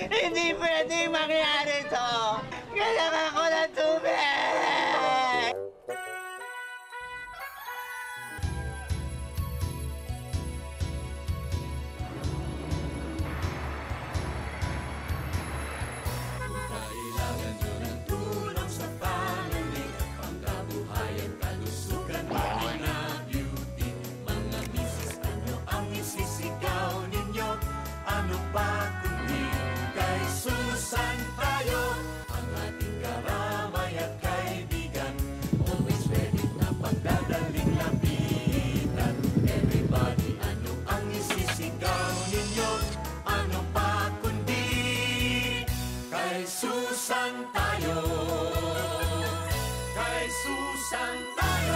Hindi pwedeng mangyari to! Kailangan ko ng tubig! Kailangan nyo ng tulong sa family, pangkabuhayan, kalusugan, mga beauty. Mga misis, ano ang isisigaw ninyo? Ano pa kundi kay Susan tayo, ang ating karamay at kaibigan. Always ready na pagdadaling lapitan. Everybody, ano ang isisigaw ninyo? Ano pa kundi kay Susan tayo. Kay Susan tayo.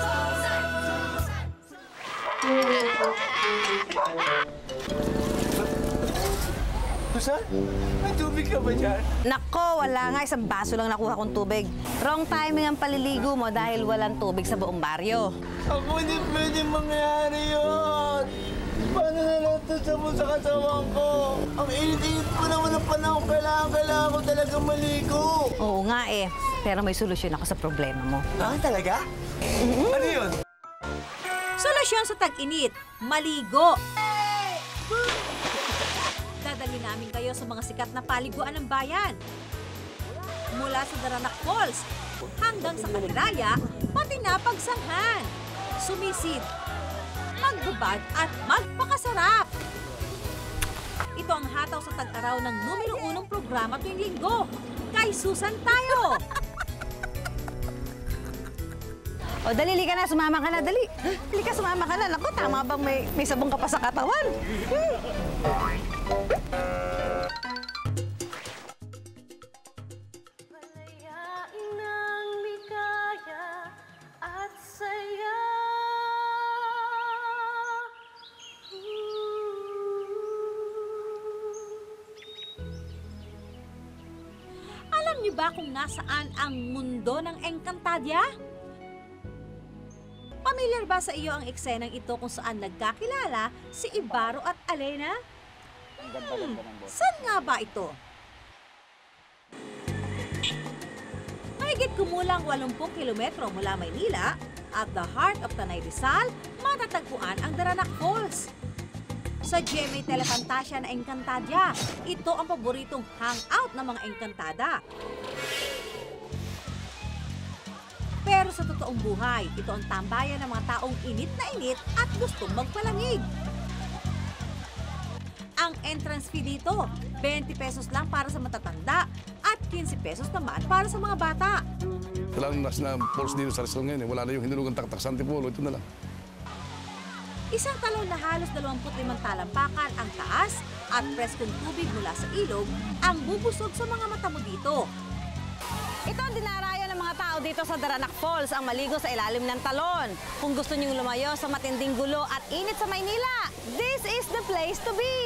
Susan, may tubig ka ba dyan? Nako, wala nga. Isang baso lang nakuha kong tubig. Wrong timing ang paliligo mo dahil walang tubig sa buong baryo. Ako hindi pwede mangyari yun! Paano na lang ito sa katawan ko? Ang init-init po naman ang panahon. Kailangan ko talaga maligo. Oo nga eh. Pero may solusyon ako sa problema mo. Ah, talaga? Ano yun? Solusyon sa tag-init, maligo. Dadali namin kayo sa mga sikat na paliguan ng bayan. Mula sa Daranak Falls hanggang sa Kaliraya, pati na Pagsanghan. Sumisid, magbubad at magpakasarap. Ito ang hataw sa tag-araw ng numero 1 programa tuwing linggo. Kay Susan tayo! O, dali ka na. Sumama ka na. Dali. Dali ka, sumama ka na. Naku, tama bang may sabong ka pa sa katawan? Palayain ng ligaya at saya. Alam niyo ba kung nasaan ang mundo ng Encantadia? Pamilyar ba sa iyo ang eksenang ito kung saan nagkakilala si Ibaro at Alena? Saan nga ba ito? Mahigit kumulang 80 kilometro mula Maynila, at the heart of Tanay Rizal, matatagpuan ang Daranak Falls. Sa GMA Telefantasia na Encantadia, ito ang paboritong hangout ng mga engkantada. Pero sa totoong buhay, ito ang tambayan ng mga taong init na init at gustong magpalamig. Ang entrance fee dito, 20 pesos lang para sa matatanda at 15 pesos naman para sa mga bata. Talagang na falls dito sa Rizal ngayon. Wala na yung hinunugang taktak sa Antipolo. Ito na lang. Isang talon na halos 25 talampakan ang taas at preskong tubig mula sa ilog ang bubusog sa mga mata mo dito. Ito ang dinarayo ng mga tao dito sa Daranak Falls, ang maligo sa ilalim ng talon. Kung gusto niyong lumayo sa matinding gulo at init sa Maynila, this is the place to be!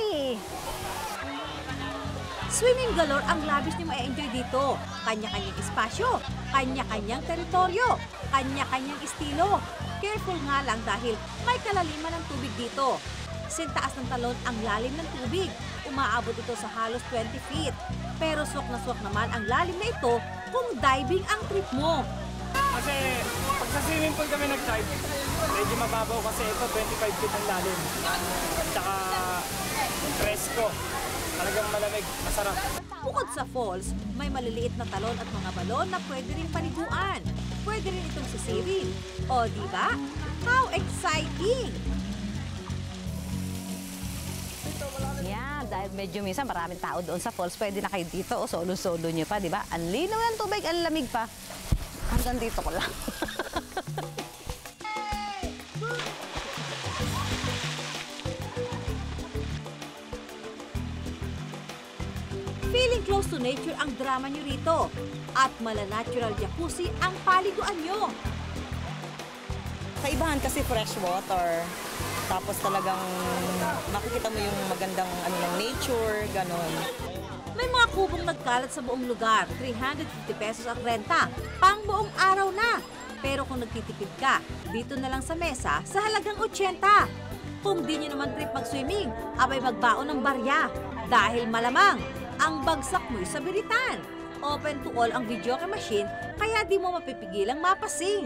Swimming galore ang labis niyo ma-enjoy dito. Kanya-kanyang espasyo, kanya-kanyang teritoryo, kanya-kanyang estilo. Careful nga lang dahil may kalaliman ng tubig dito. Sintaas ng talon ang lalim ng tubig. Umaabot ito sa halos 20 feet. Pero swak na swak naman ang lalim na ito kung diving ang trip mo. Kasi pag sa swimming pool kami nag-dive, medyo mababaw kasi ito 25 feet ang lalim. At saka presko. Talagang malamig, masarap. Bukod sa falls, may maliliit na talon at mga balon na pwede rin paliguan. Pwede rin itong sisirin. O, diba? How exciting! Yeah, dahil medyo minsan maraming tao doon sa falls, pwede na kayo dito o solo-solo nyo pa, di ba? Ang linaw ng tubig, ang lamig pa. Hanggang dito ko lang. Feeling close to nature ang drama nyo rito. At mala-natural jacuzzi ang paliguan nyo. Kaibahan kasi fresh water. Tapos talagang makikita mo yung magandang ng nature, ganon. May mga kubong nagkalat sa buong lugar. 350 pesos ang renta. Pang buong araw na. Pero kung nagtitipid ka, dito na lang sa mesa sa halagang 80. Kung di nyo naman trip mag-swimming, abay magbaon ng barya. Dahil malamang, ang bagsak mo'y sabiritan. Open to all ang videoke machine, kaya di mo mapipigilang mapasing.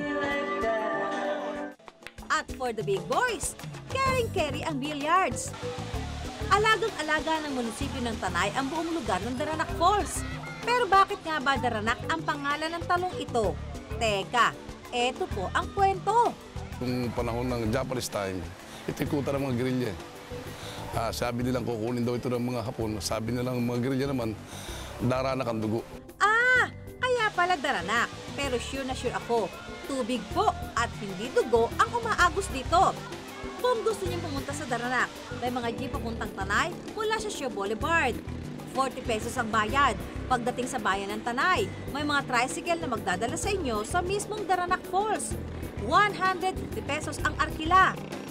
At for the big boys, caring-carry ang billiards. Alagang-alaga ng munisipyo ng Tanay ang buong lugar ng Daranac Falls. Pero bakit nga ba Daranac ang pangalan ng talong ito? Teka, eto po ang kwento. Kung panahon ng Japanese time, itikutan ng mga gerilya. Sabi nilang kukunin daw ito ng mga Hapon. Sabi nilang mga gerilya naman, Daranac ang dugo. Kaya pala Daranac. Pero sure na sure ako, tubig po at hindi dugo ang umaagos dito. Kung gusto niyong pumunta sa Daranac, may mga jeep papuntang Tanay mula sa Shaw Boulevard. 40 pesos ang bayad. Pagdating sa bayan ng Tanay, may mga tricycle na magdadala sa inyo sa mismong Daranac Falls. 150 pesos ang arkila.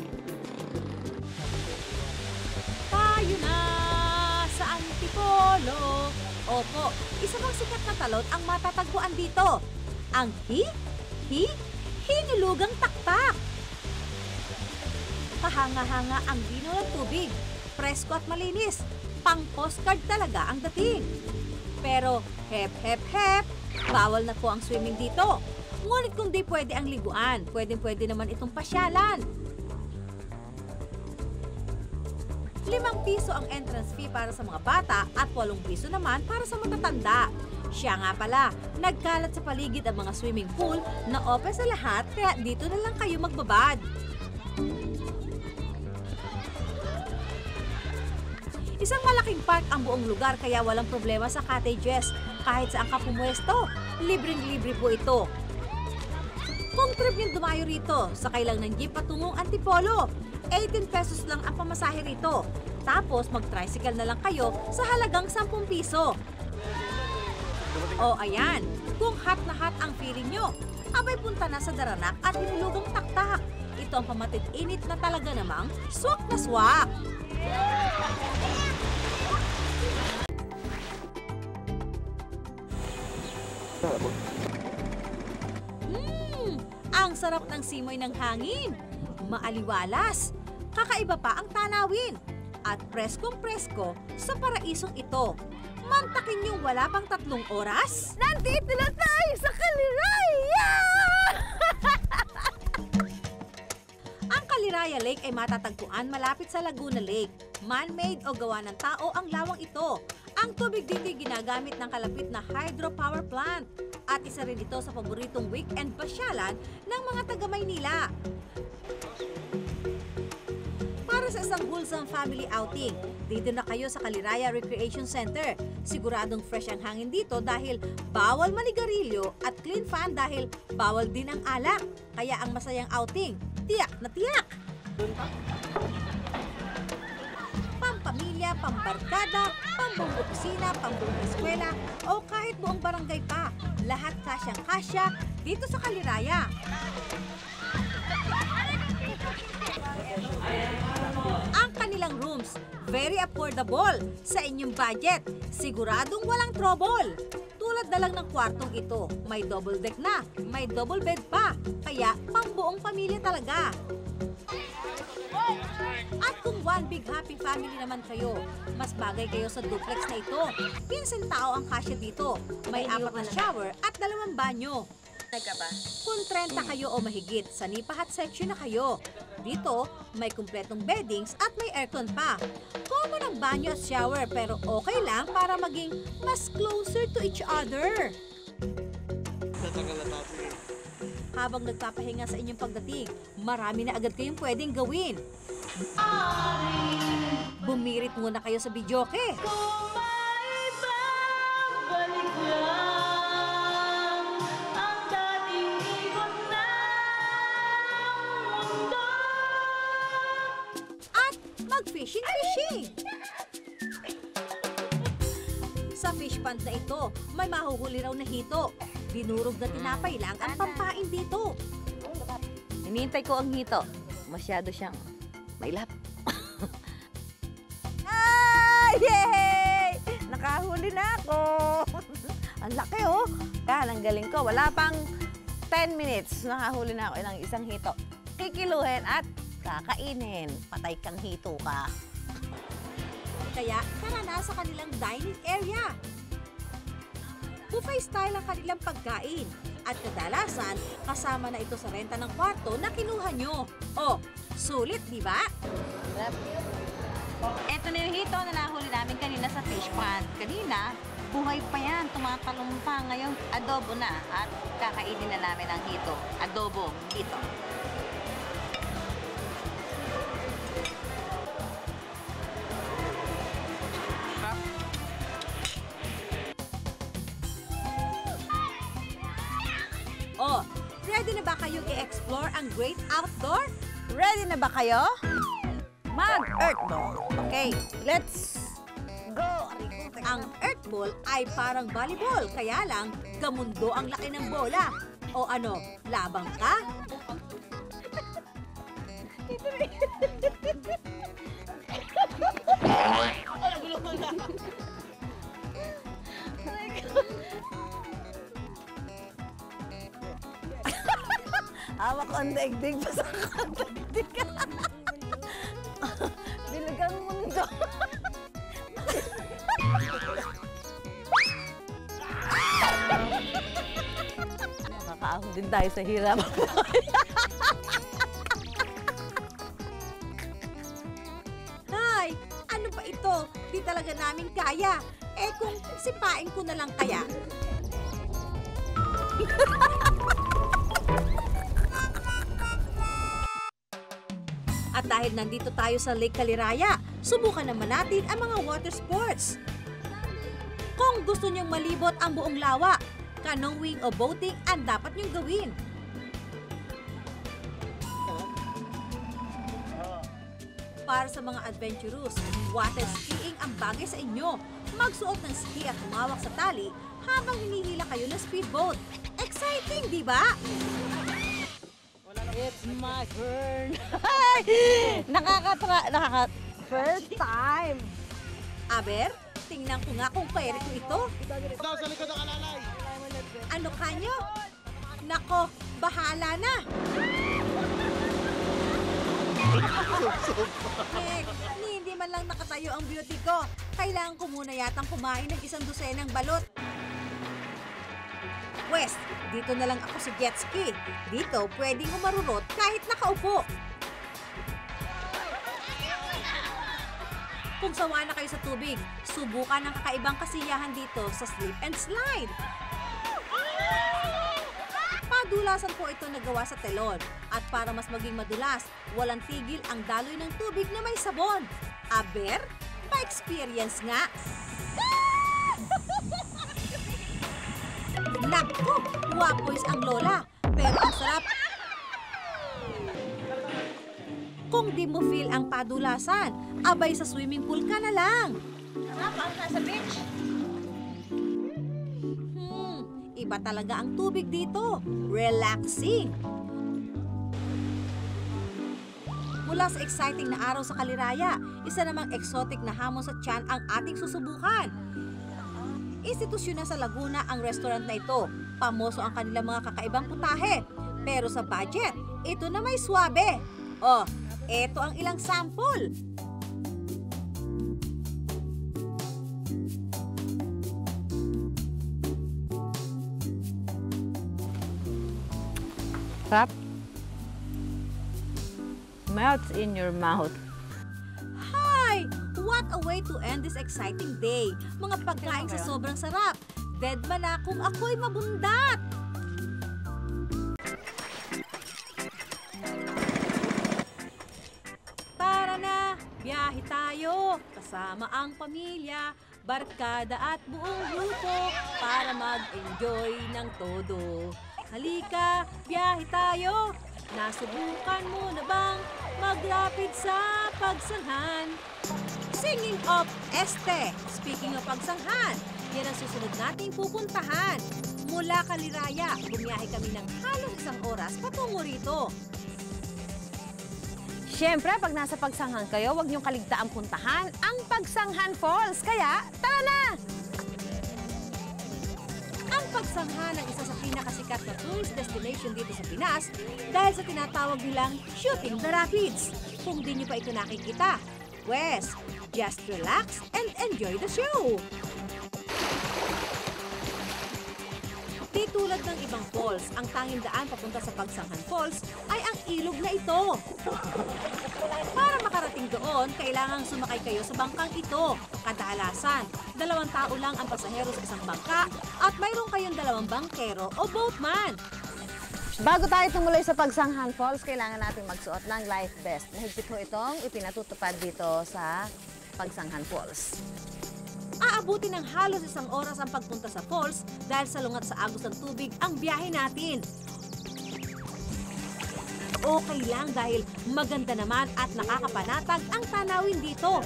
Tayo na sa Antipolo. Opo, isa pang sikat na talon ang matatagpuan dito. Ang hinulugang taktak. Kahanga-hanga ang dino ng tubig. Presko at malinis. Pang-postcard talaga ang dating. Pero hep, bawal na po ang swimming dito. Ngunit kung di pwede ang liguan, pwede naman itong pasyalan. 5 piso ang entrance fee para sa mga bata at 8 piso naman para sa matatanda. Siya nga pala, nagkalat sa paligid ang mga swimming pool na open sa lahat kaya dito na lang kayo magbabad. Isang malaking park ang buong lugar kaya walang problema sa cottages. Kahit saan ka pumuesto, libreng-libre po ito. Kung trip yung dumayo rito, sakay lang ng jeep patungong Antipolo. 18 pesos lang ang pamasahe rito. Tapos mag-tricycle na lang kayo sa halagang 10 piso. O ayan, kung hot na hot ang feeling nyo, abay punta na sa Daranac at hinulugang taktak. Ito ang pamatid-init na talaga namang swak na swak. Ang sarap ng simoy ng hangin. Maaliwalas. Kakaiba pa ang tanawin. At preskong-presko sa paraisong ito. Mantakin yung wala pang 3 oras. Nandito na tayo sa Kaliraya! Ang Kaliraya Lake ay matatagpuan malapit sa Laguna Lake. Man-made o gawa ng tao ang lawang ito. Ang tubig dito ginagamit ng kalapit na hydropower plant. At isa rin ito sa paboritong weekend pasyalan ng mga taga-Maynila. Para sa isang wholesome family outing, dito na kayo sa Kaliraya Recreation Center. Siguradong fresh ang hangin dito dahil bawal manigarilyo at clean fan dahil bawal din ang alak. Kaya ang masayang outing, tiyak na tiyak! Pampamilya, pambarkada, pambuong opisina, pambuong eskwela o kahit buong barangay pa. Lahat kasyang-kasya dito sa Kaliraya. Ang kanilang rooms, very affordable sa inyong budget. Siguradong walang trouble. Tulad na lang ng kwartong ito, may double deck na, may double bed pa. Kaya pambuong pamilya talaga. At kung one big happy family naman kayo, mas bagay kayo sa duplex na ito. 15 tao ang kasya dito. May 4 na shower at 2 banyo. Kung 30 kayo o mahigit, sa nipahat section na kayo. Dito, may kumpletong beddings at may aircon pa. Common ang banyo at shower pero okay lang para maging mas closer to each other. Habang nagpapahinga sa inyong pagdating, marami na agad kayong pwedeng gawin. Bumirit muna kayo sa videoke. At mag-fishing! Sa fish pond na ito, may mahuhuli raw na hito. Dinurog na tinapay lang ang pampain dito. Hinihintay ko ang hito. Masyado siyang mailap. Yay! Nakahuli na ako! Ang laki oh! Ang galing ko. Wala pang 10 minutes. Nakahuli na ako ng isang hito. Kikiluhin at kakainin. Patay kang hito ka. Kaya tara na sa kanilang dining area. Buffet style ang kanilang pagkain. At kadalasan, kasama na ito sa renta ng kwarto na kinuha nyo. Oh, sulit, di ba? Ito na yung hito na nahuli namin kanina sa fish pond. Kanina, buhay pa yan, tumatalong pa. Ngayon, adobo na at kakainin na namin ang hito. Adobo, hito. Oh, ready na ba kayong i-explore ang great outdoor? Ready na ba kayo? Mag-earth ball. Okay, let's go. Ang earth ball ay parang volleyball, kaya lang gamundo ang laki ng bola. O ano, labang ka? Hawak ko ang daigdig pa sa daigdig. Bilagang mundo. Nakakaahon din tayo sa hirap. Hay, ano ba ito? Di talaga namin kaya. Eh kung sipain ko na lang kaya. At dahil nandito tayo sa Lake Caliraya, subukan naman natin ang mga water sports. Kung gusto niyong malibot ang buong lawa, canoeing o boating ang dapat niyong gawin. Para sa mga adventurous, water skiing ang bagay sa inyo. Magsuot ng ski at humawak sa tali habang hinihila kayo ng speedboat. Exciting, di ba? It's my turn. First time. Aber, tingnan ko nga kung pwede ko ito. Sa likod ng alalay. Ano kanyo? Nako, bahala na. Heck, hindi man lang nakatayo ang beauty ko. Kailangan ko muna yatang kumain ng 1 dosenang balot. Pwes, dito na lang ako sa jet ski. Dito, pwedeng umarurot kahit nakaupo. Kung sawa na kayo sa tubig, subukan ang kakaibang kasiyahan dito sa slip and slide. Padulasan po ito nagawa sa telon. At para mas maging madulas, walang tigil ang daloy ng tubig na may sabon. Aber, pa-experience nga. Naku, wapoys ang lola. Pero ang sarap. Kung di mo feel ang padulasan, abay sa swimming pool ka na lang. Parang nasa beach. Iba talaga ang tubig dito. Relaxing. Mula sa exciting na araw sa Caliraya, isa namang exotic na hamon sa tiyan ang ating susubukan. Institusyon na sa Laguna ang restaurant na ito. Pamoso ang kanilang mga kakaibang putahe. Pero sa budget, ito na may swabe. Oh, eto ang ilang sample. Sarap. Melts in your mouth. Hi! What a way to end this exciting day. Mga pagkain sa sobrang sarap. Dead man na kung ako'y mabundat. Tara na, biyahe tayo. Kasama ang pamilya, barkada at buong grupo para mag-enjoy ng todo. Halika, biyahe tayo. Nasubukan mo na bang maglapit sa pagsanghan? Singing of Este. Speaking of pagsanghan, yan ang susunod nating pupuntahan. Mula Caliraya, bumiyahe kami ng halos 1 oras patungo rito. Siyempre, pag nasa pagsanghan kayo, huwag niyong kaligtaang puntahan ang Pagsanghan Falls. Kaya, tara na! Ang pagsanghan ang isa sa pinakasikat na tourist destination dito sa Pinas dahil sa tinatawag nilang Shooting the Rapids. Kung di niyo pa ito nakikita, Enriquez. Just relax and enjoy the show! Di tulad ng ibang falls, ang tanging daan papunta sa Pagsanghan Falls ay ang ilog na ito. Para makarating doon, kailangang sumakay kayo sa bangkang ito. Kadalasan, 2 tao lang ang pasahero sa isang bangka at mayroon kayong 2 bangkero o boatman. Bago tayo tumuloy sa Pagsanghan Falls, kailangan natin magsuot ng life vest. Mahigpit ho itong ipinatutupad dito sa Pagsanghan Falls. Aabuti ng halos 1 oras ang pagpunta sa falls dahil sa lungat sa agos ng tubig ang biyahe natin. Okay lang dahil maganda naman at nakakapanatag ang tanawin dito.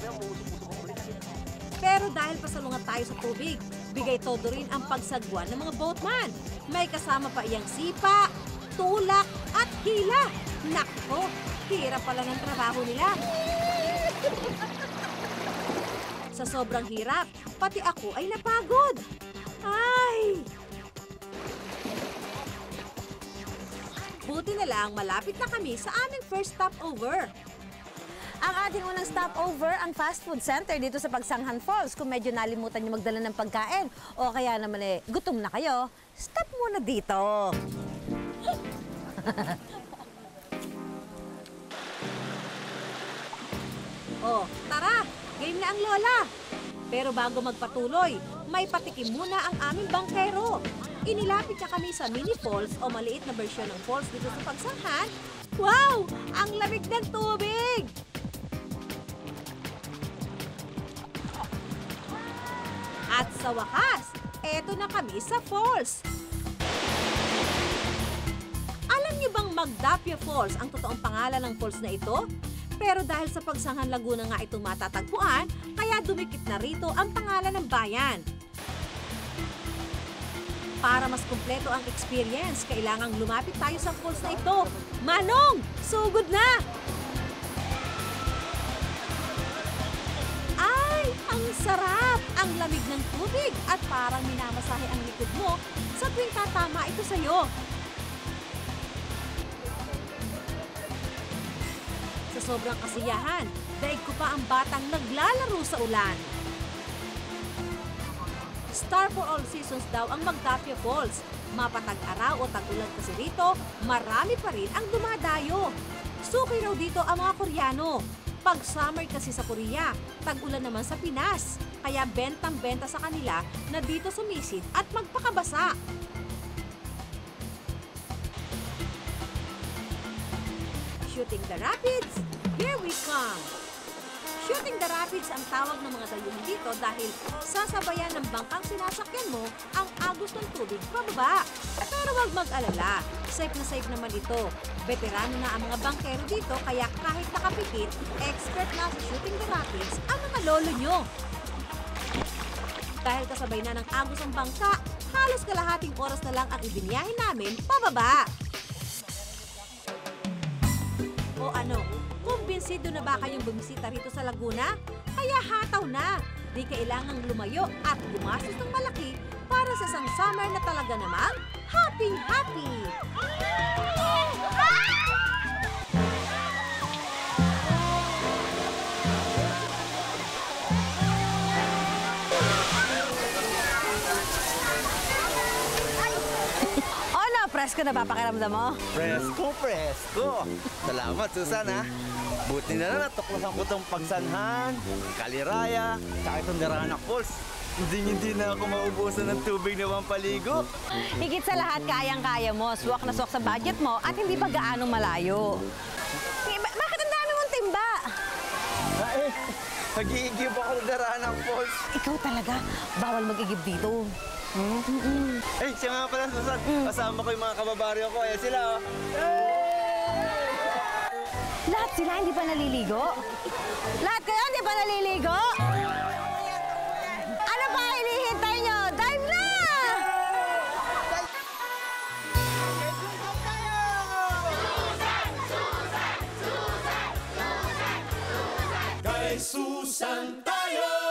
Pero dahil pasalungat tayo sa tubig, bigay todo rin ang pagsagwan ng mga boatman. May kasama pa iyang sipa, tulak at hila. Nako, hirap pala ng trabaho nila. Sa sobrang hirap, pati ako ay napagod. Ay! Buti na lang malapit na kami sa aming first stopover. Ang ating unang stopover, ang fast food center dito sa Pagsanghan Falls. Kung medyo nalimutan niyo magdala ng pagkain o kaya naman gutom na kayo, stop muna dito. Oh, tara! Game na ang lola! Pero bago magpatuloy, may patikim muna ang aming bangkero. Inilapit niya kami sa mini falls o maliit na bersyon ng falls dito sa Pagsanghan. Wow! Ang lamig ng tubig! At sa wakas, eto na kami sa falls. Alam niyo bang Magdapia Falls ang totoong pangalan ng falls na ito? Pero dahil sa Pagsanghan Laguna nga ito matatagpuan, kaya dumikit na rito ang pangalan ng bayan. Para mas kumpleto ang experience, kailangang lumapit tayo sa falls na ito. Manong! Sugod na! Ay! Ang sarap! Ang lamig ng tubig at parang minamasahe ang likod mo sa tuwing tatama ito sa'yo. Sa sobrang kasiyahan, daig ko pa ang batang naglalaro sa ulan. Star for all seasons daw ang Magdapia Falls. Mapatag-araw o tag-ulan kasi rito, marami pa rin ang dumadayo. Suki raw dito ang mga Koreano. Pag summer kasi sa Korea, tag-ulan naman sa Pinas. Kaya bentang-benta sa kanila na dito sumisid at magpakabasa. Shooting the rapids, here we come! Shooting the rapids ang tawag ng mga dayuhan dito dahil sasabayan ng bangkang sinasakyan mo ang agos ng tubig pababa. Pero huwag mag-alala, safe na safe naman ito. Veterano na ang mga bangkero dito kaya kahit nakapikit, expert na sa shooting the rapids ang mga lolo nyo. Dahil kasabay na ng agos ang bangka, halos kalahating oras na lang ang ibiniyahe namin pababa. O ano, kumbinsido na ba kayong bumisita rito sa Laguna? Kaya hataw na! Di kailangang lumayo at gumastos ng malaki para sa isang summer na talaga namang happy-happy! Presko na ba pakiramdam mo? Presko, presko. Salamat, Susan, ha? Buti na lang natuklasan ko itong Pagsanghan, Kaliraya, tsaka itong Daranak Falls. Hindi na ako maubusan ng tubig na pampaligo. Higit sa lahat, kayang-kaya mo. Swak na swak sa budget mo at hindi pa gaanong malayo. Bakit ang dami mong timba? Mag-iigib ako ng Daranak Falls. Ikaw talaga, bawal mag-igib dito. Eh, siya nga pala, Susan. Kasama ko yung mga kababaryo ko. Ayan sila, oh. Lahat sila hindi pa naliligo? Lahat kayo hindi pa naliligo? Ano pa hinihintay nyo? Dive na! Kay Susan tayo!